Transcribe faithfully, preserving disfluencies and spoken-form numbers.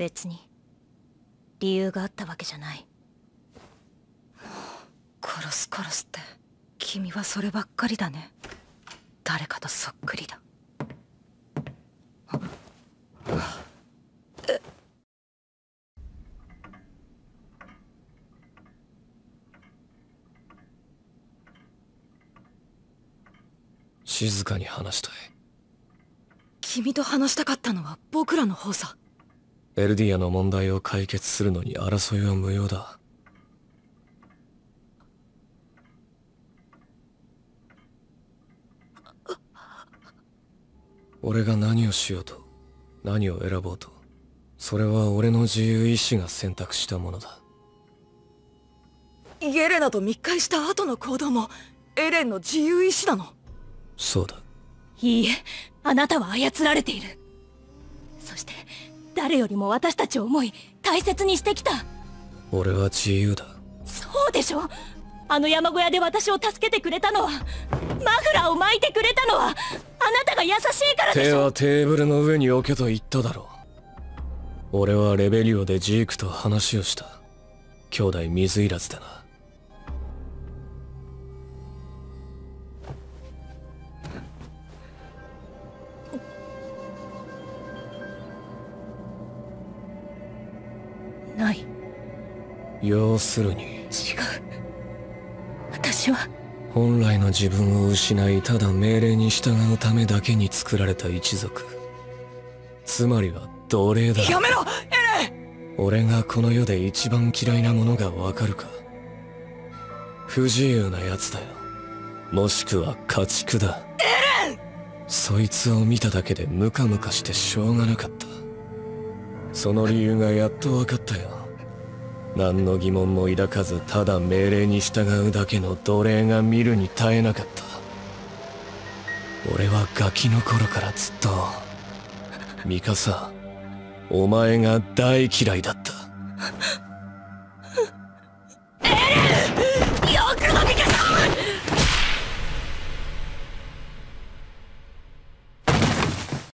別に理由があったわけじゃない。 殺す殺すって君はそればっかりだね。誰かとそっくりだ。 静かに話したい。 君と話したかったのは僕らの方さ。 エルディアの問題を解決するのに争いは無用だ。俺が何をしようと何を選ぼうと、それは俺の自由意志が選択したものだ。 イエレナと密会した後の行動もエレンの自由意志なの？ そうだ。 いいえ、あなたは操られている。そして誰よりも私たちを思い大切にしてきた。 俺は自由だ。 そうでしょ。あの山小屋で私を助けてくれたのは、マフラーを巻いてくれたのはあなたが優しいからでしょ。 手はテーブルの上に置けと言っただろう。俺はレベリオでジークと話をした。兄弟水入らずでな。 ない。 要するに違う。私は本来の自分を失い、ただ命令に従うためだけに作られた一族。つまりは奴隷だ。 やめろエレン！ 俺がこの世で一番嫌いなものがわかるか？不自由なやつだよ。もしくは家畜だ。 エレン！ そいつを見ただけでムカムカしてしょうがなかった。その理由がやっと分かったよ。何の疑問も抱かずただ命令に従うだけの奴隷が見るに耐えなかった。俺はガキの頃からずっとミカサ、お前が大嫌いだった。